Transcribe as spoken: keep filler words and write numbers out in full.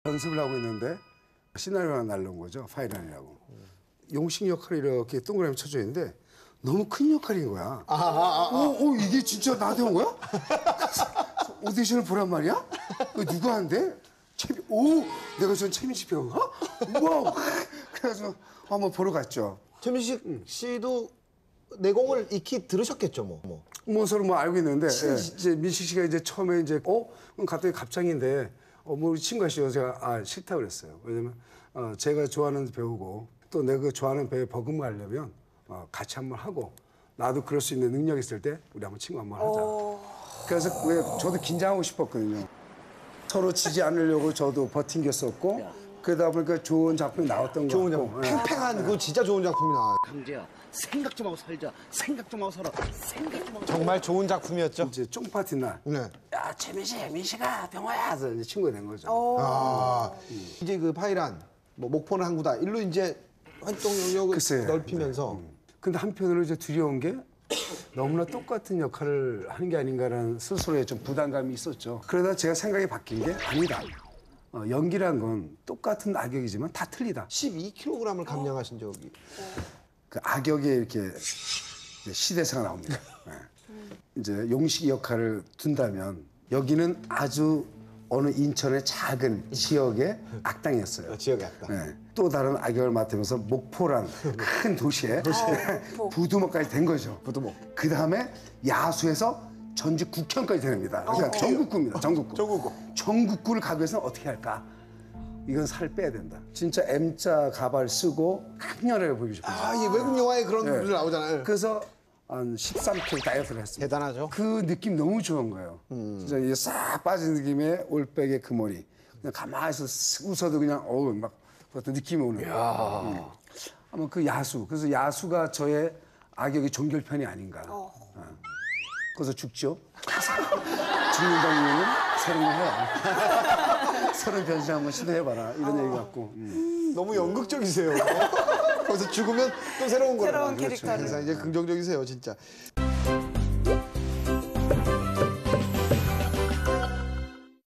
연습을 하고 있는데 시나리오가 날라온 거죠. 파이란이라고. 용식 역할이 이렇게 동그라미 쳐져 있는데 너무 큰 역할인 거야. 아, 아, 아, 아. 어, 어, 이게 진짜 나한테 온 거야? 오디션을 보란 말이야? 누가 한대? 채미, 오, 내가 전 최민식 배우가? 우와. 그래가지고 한번 보러 갔죠. 최민식 씨도 내공을 익히 들으셨겠죠, 뭐. 뭐, 뭐 서로 뭐 알고 있는데 예, 이제 민식 씨가 이제 처음에 이제 어, 그럼 갑자기 갑장인데 어, 뭐 우리 친구가시요. 제가 아 싫다 그랬어요. 왜냐면 어, 제가 좋아하는 배우고 또 내가 좋아하는 배우에 버금가려면 어, 같이 한번 하고 나도 그럴 수 있는 능력이 있을 때 우리 한번 친구 한번 하자. 오. 그래서 왜 저도 긴장하고 싶었거든요. 서로 지지 않으려고 저도 버틴겼었고 그러다 보니까 좋은 작품이 나왔던 거 좋은 작품. 팽팽한 그 진짜 좋은 작품이 나와요. 강재야, 생각 좀 하고 살자. 생각 좀 하고 살아. 생각 좀 하고. 정말 좋은 작품이었죠. 이제 쫑파티 날. 네. 야 최민식, 민식아, 병화야. 그래서 이제 친구가 된 거죠. 아, 음. 이제 그 파이란, 뭐 목포는 항구다. 일로 이제 활동 영역을 글쎄, 넓히면서. 네. 음. 근데 한편으로 이제 두려운 게 너무나 똑같은 역할을 하는 게 아닌가라는 스스로의 좀 부담감이 있었죠. 그러다 제가 생각이 바뀐 게 아니다. 어, 연기란 건 똑같은 악역이지만 다 틀리다. 십이 킬로그램을 감량하신 적이. 그 악역에 이렇게 시대사가 나옵니다. 네. 이제 용식 역할을 둔다면 여기는 아주 어느 인천의 작은 지역의 악당이었어요. 지역의 악당. 네. 또 다른 악역을 맡으면서 목포란 큰 도시에 부두목까지 된 거죠. 부두목. 그 다음에 야수에서 전직 국현까지 됩니다. 그러니까 전국구입니다. 전국구. 전국구. 전국구를 가기 위해서는 어떻게 할까? 이건 살을 빼야 된다. 진짜 M자 가발 쓰고 강렬하게 보이고 싶어요. 아, 이 외국 영화에 그런 네. 분들 나오잖아요. 그래서 한 십삼 킬로그램 다이어트를 했습니다. 대단하죠. 그 느낌 너무 좋은 거예요. 음. 진짜 이게 싹 빠진 느낌의 올백의 그 머리. 그냥 가만히 있어 웃어도 그냥 어우 막 어떤 느낌이 오는 거예요. 음. 아마 그 야수. 그래서 야수가 저의 악역의 종결편이 아닌가. 어. 어. 그래서 죽죠. 죽는다는 얘기는 새로운 거 해야. 새로운 변신 한번 시도해봐라. 이런 어. 얘기 같고. 음. 너무 연극적이세요. 거기서 죽으면 또 새로운 거예요. 새로운 캐릭터를. 그래서 이제 긍정적이세요, 진짜.